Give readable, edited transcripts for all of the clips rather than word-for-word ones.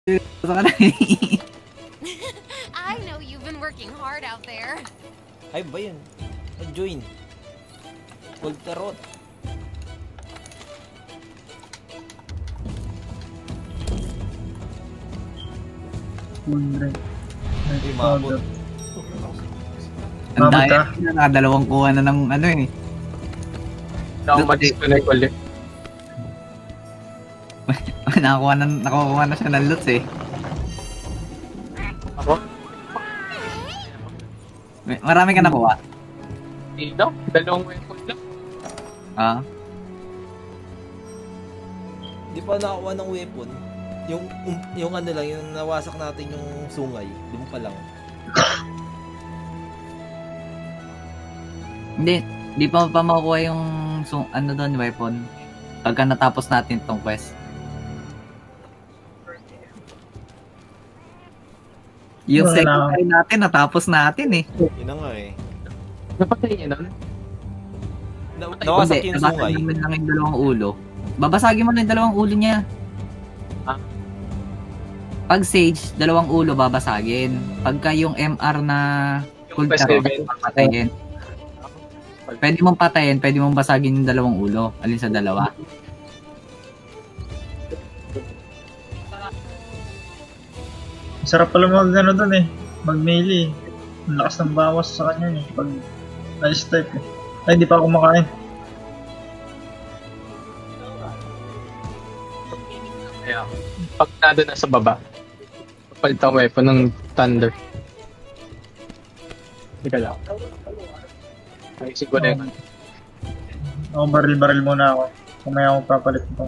I know you've been working hard out there. Ay ba yun? Join. Gold tarot. Ay, mabot. Ang daya na nakadalawang kuha na ng ano eh. Ako mag-disconnect ulit. Nakakuha na siya ng loot eh. Ako? Marami ka nakuha? Dito? Dalawang weapon lang. Ah? Di pa nakakuha ng weapon. Yung ano lang, yung nawasak natin yung sungay. Doon pa lang. Hindi pa makukuha yung ano doon, weapon. Pagka natapos natin tong quest. Yung second natin, natapos natin eh. Yun na nga eh. Napatay niya nun? Nawasak yung sungay. Nabasagin mo lang yung dalawang ulo. Babasagin mo lang yung dalawang ulo niya. Ah? Pag Sage, dalawang ulo babasagin. Pagka yung MR na full tarot, patayin. Pwede mong patayin, pwede mong basagin yung dalawang ulo. Alin sa dalawa? Sarap pala mag-ano dun eh. Mag-melee. Ang lakas ng bawas sa kanya eh. Pag ice type eh. Ay, hindi pa ako kumakain. Yeah. Pag nado na sa baba, papalit ang weapon ng Thunder. Hindi ka lang. Ayusin ko na yun. Ako baril-baril muna ako. Kumaya akong papalit ito.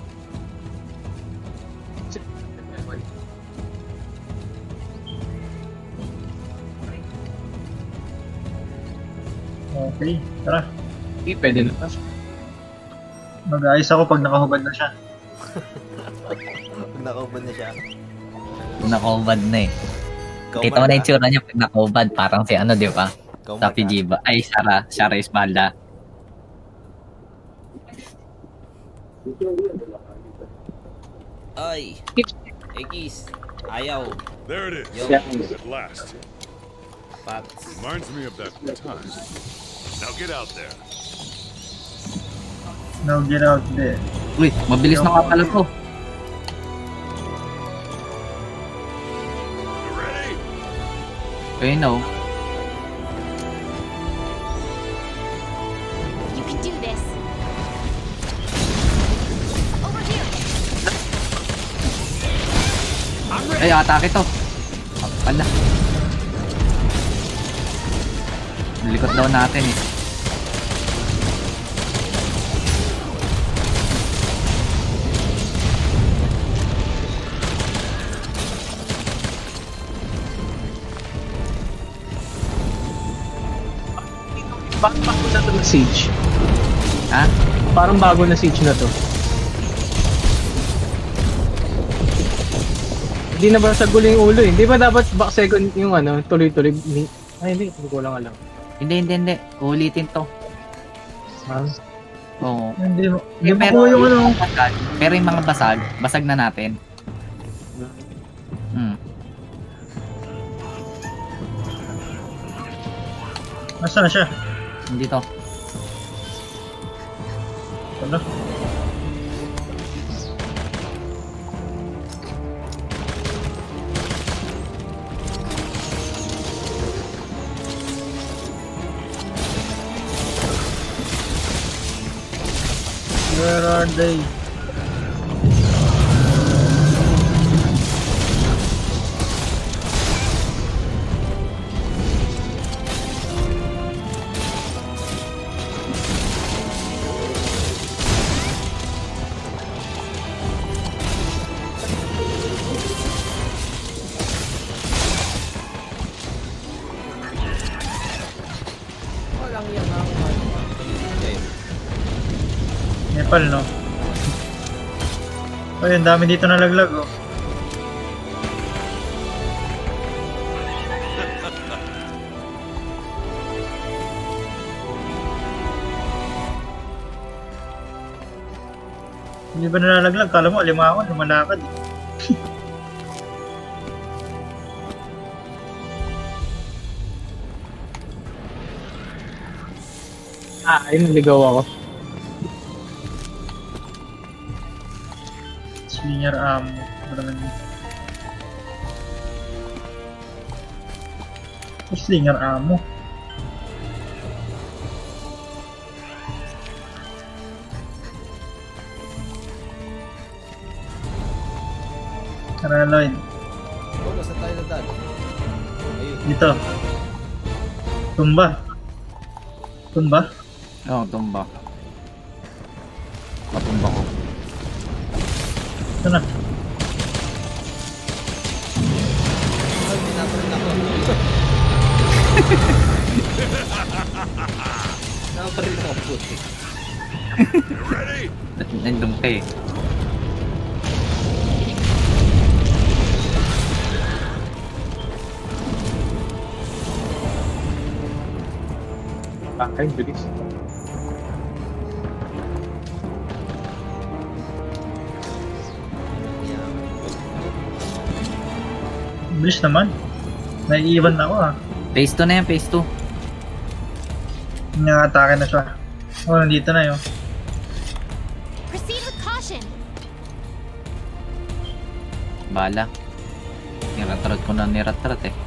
Okay, tara. Hindi, pwede na. Mag-aayos ako pag nakahubad na siya. Pag nakahubad na siya. Nakahubad na eh. Kita mo na yung tsura niya pag nakahubad. Parang si ano, di ba? Sa Pijiba. Ay, Shara Isbalda. Ay! Egis! Ayaw! There it is. Yo. At last. Pats. Reminds me of that time. Now get out there. Now get out there. Uy, mabilis na nga pala to. You ready? Ayun na oh. You can do this. Over here. Ay, atake to. Pala. Likot daw natin eh. Bakit bago na ito na siege? Ha? Parang bago na siege na to. Hindi na ba sa gulo yung ulo eh? Hindi ba dapat back second yung ano, tuloy-tuloy? Ay hindi, hindi ko lang alam. Hindi. Ulitin to. Ha? Oo. Hindi mo. Pero Yung ano. Pero yung mga basag na natin. Nasaan na siya? Dito. Ano? Where are they? Nepal, no? Ay, ang dami dito nalaglag, oh. Hindi ba nalalaglag? Kala mo, alimangon, lumalakad. Ayun, naligaw ako. Slinger ammo. Ano naman yun? Slinger ammo. Tara, Lloyd. Oh, saan tayo nadali? Ayun. Dito. Tumba. Tumba? Oo, tumba. Patumba ko. Ito na. Ay, pinaparin ako. Pinaparin ako puti. You ready? Nandun ka eh. Ay, bilis. Bilis naman. Naiiwan na ako ah. Phase 2 na yan, phase 2. Nangatake na siya. Oh, nandito na yun. Proceed with caution. Bala. Niratrat ko na niratrat eh.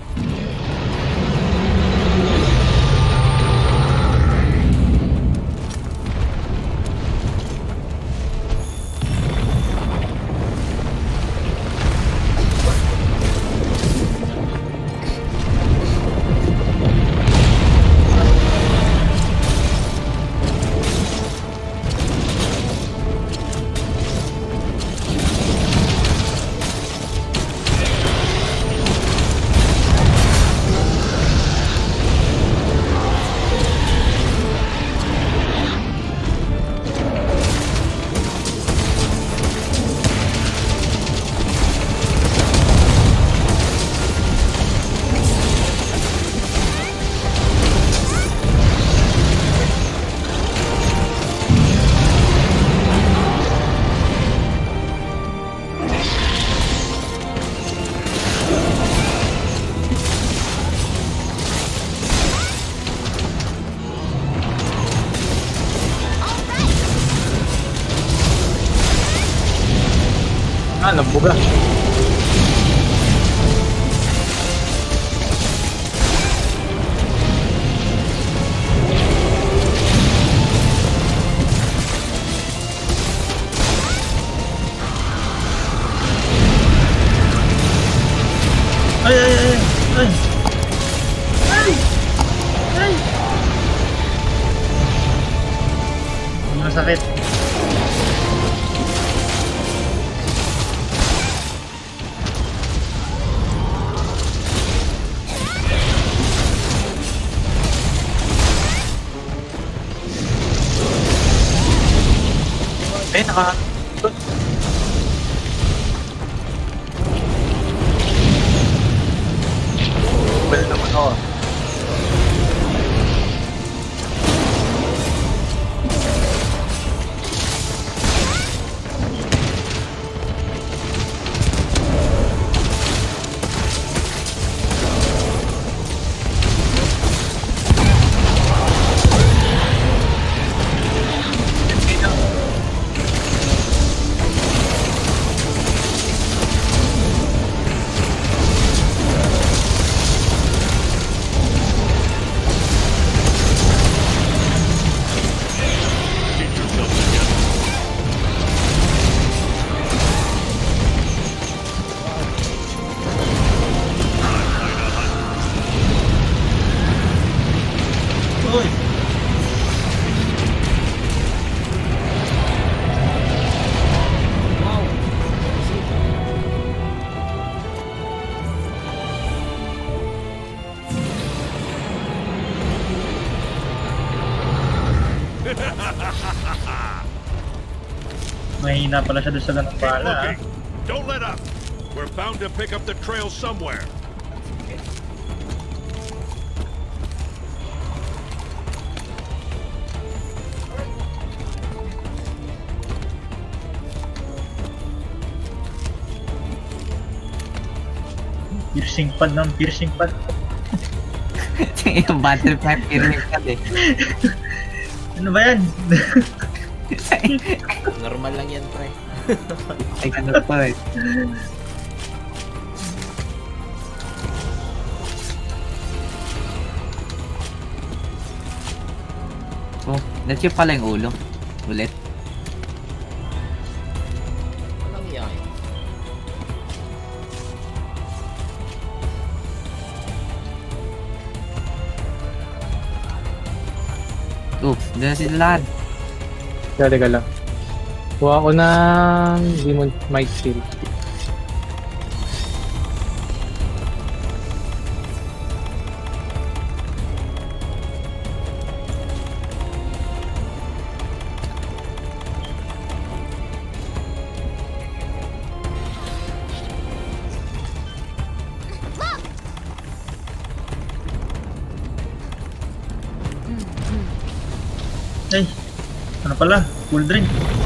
Nabuga. Ay, ay, ay, ay. Ay! Ay! Masakit. Eh, naka... Well naman ako. Get yourself together. Uy! Wow! Mahina pala siya doon sa ganang Keep bala ah. looking. Don't let up. We're bound to pick up the trail somewhere. Piercing pad ng piercing pad. Yung battle pack pyramid ka eh. Ano ba yan? Normal lang yan, pre. Ay, ano pa eh. Oh, na-chip pala yung ulo. Ulit. Walang yan. Oh, dyan sila lahat. Teka lang. Kuha ko ng Demon Might Shield. Ay, ano pala? Cool drink.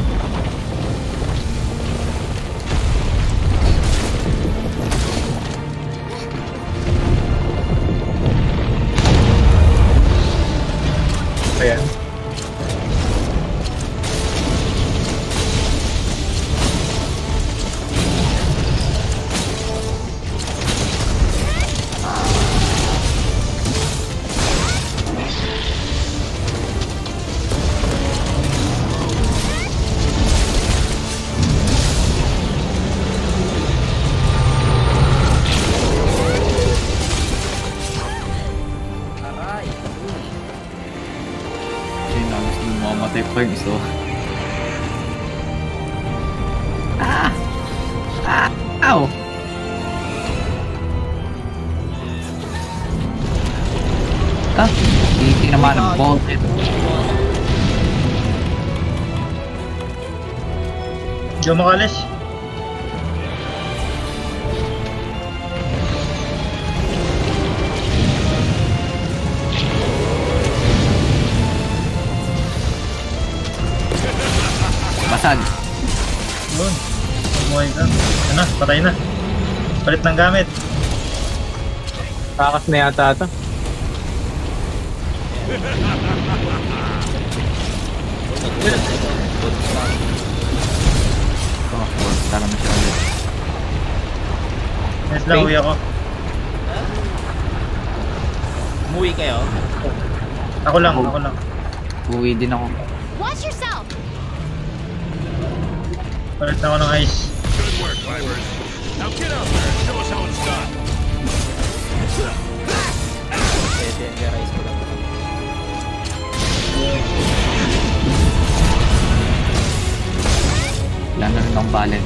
Ayan. Aray. Ayun na, gusto mo mamatay pa yung iso. Ah! Ah! Ow! Ah! Hindi naman ang bolted. Di ako makalis. Basag. Yun. Bumuhay ka. Ano na, patay na. Palit ng gamit. Takas na yata ito. Oh, tara na siya ulit. Yes lang, uwi ako. Umuwi kayo? Ako lang, ako lang. Uwi din ako. Watch yourself. Palit na ako ng ice. Good work, Vipers. Now get out there and show us how it's done. Pwede, ga-rise ko lang. Wala na rin ang balen.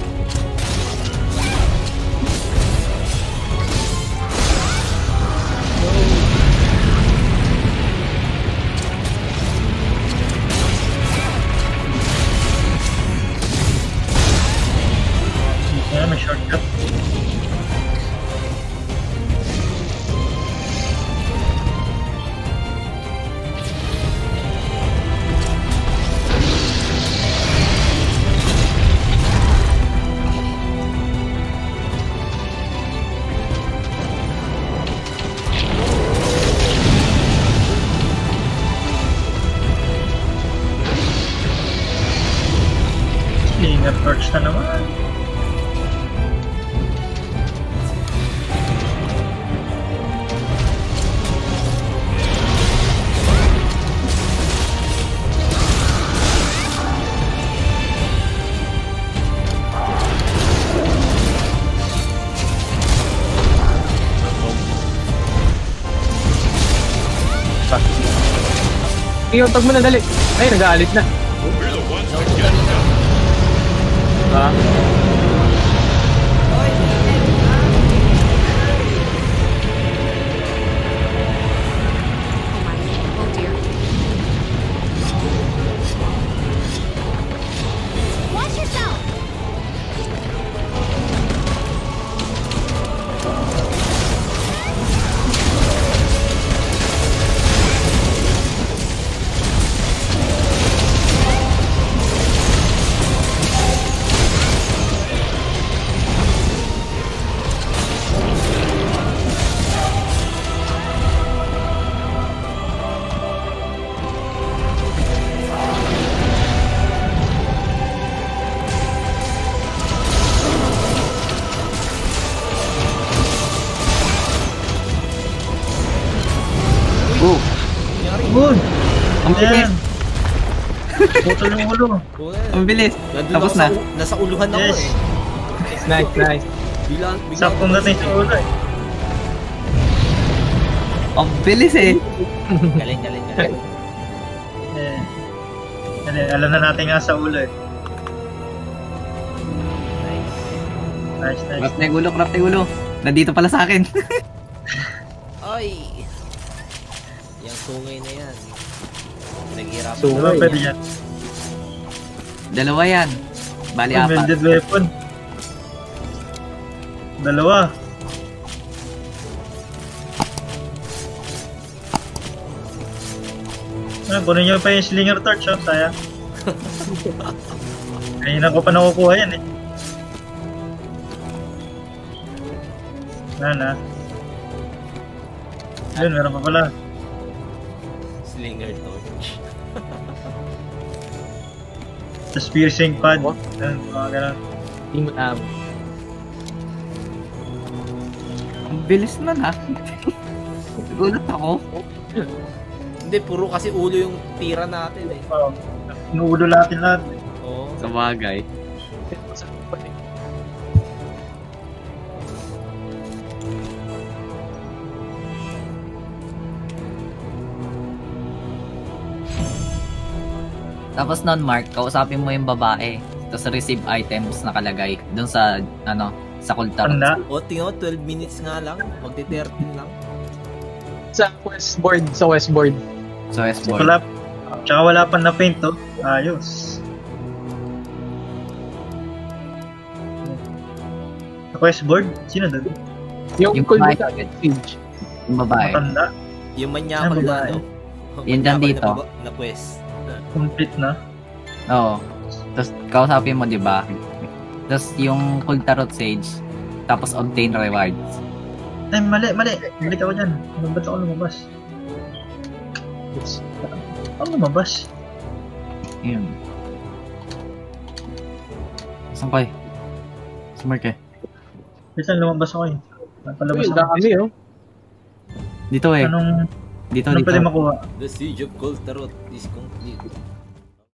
Ayan, may shortcut. Ingat torch na naman. Iuntog mo na dali. Ay, nag-aalit na. We're the ones that get it done. Ah. Oh my. Oh dear. Watch yourself. Ayan. Putol yung ulo. Ang bilis. Nandun Tapos ako na. Nasa uluhan ako Yes. eh. Nice. Bigla Saktong dating sa ulo eh. Ang bilis eh. Galing. Eh. Alam na natin nga sa ulo eh. Nice. Craft na yung ulo. Nandito pala sa akin. Ay! Yung sungay na yan. Naghihirapan. Sungay. Diba pwede yan? Dalawa yan. Bali apat. Welded weapon. Dalawa. Kunin nyo pa yung slinger torch, oh. Sayang. Kanina ko pa nakukuha yan eh. Na. Ayun, meron pa pala. Slinger torch. Tapos piercing pad. Ayun, mga ganun. Team Am. Ang bilis na na. Gulat ako. Hindi, puro kasi ulo yung tira natin eh. Inuulo natin lahat. Oo. Sa bagay. Tapos nun, Mark, kausapin mo yung babae. Tapos receive items nakalagay dun sa, sa kultar. Tanda. O, tingnan mo, 12 minutes nga lang. Magti-13 lang. Sa westboard. So, S-board. Tsaka wala pa na paint to. Ayos. Sa questboard? Sino doon? Yung Yung cool babae. sa Siege. Yung babae. Matanda. Yung manyakal Ano na ba, ano. Yun dyan dito. Na quest. Complete na. Oo. Tapos kausapin mo, di ba? Tapos yung Kultarot Sage. Tapos obtain rewards. Ay, mali. Balik ako dyan. Ba't ako lumabas? Ako lumabas? Yun. Saan ko eh? Sa Mark eh? Wait lang, lumabas ako eh. Napalabas Uy, ako. dami oh. Dito eh. Anong Dito. pwede makuha? The Siege of Goltarot is complete.